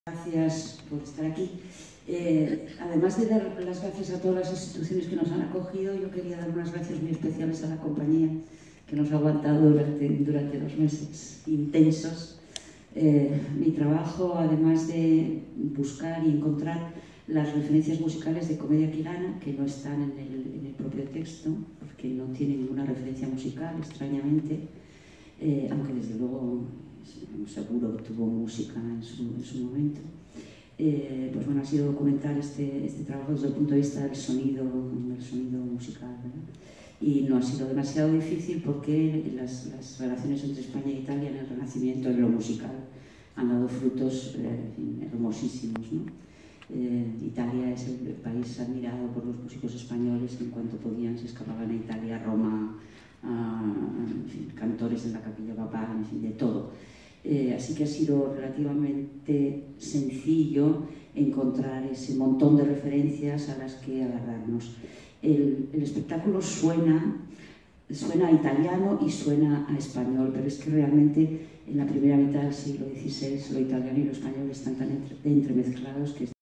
Gracias por estar aquí. Además de dar las gracias a todas las instituciones que nos han acogido, yo quería dar unas gracias muy especiales a la compañía que nos ha aguantado durante 2 meses intensos. Mi trabajo, además de buscar y encontrar las referencias musicales de Comedia Quirana, que no están en el propio texto, porque no tiene ninguna referencia musical, extrañamente, aunque desde luego seguro que tuvo música en su momento. Pues bueno, ha sido documentar este trabajo desde el punto de vista del sonido musical, ¿verdad? Y no ha sido demasiado difícil porque las relaciones entre España e Italia en el Renacimiento, en lo musical, han dado frutos hermosísimos, ¿no? Italia es el país admirado por los músicos españoles. En cuanto podían se escapaban a Italia, a Roma, en fin, cantores en la Capilla Papal, en fin, de todo. Así que ha sido relativamente sencillo encontrar ese montón de referencias a las que agarrarnos. El espectáculo suena a italiano y suena a español, pero es que realmente en la primera mitad del siglo XVI lo italiano y lo español están tan entremezclados que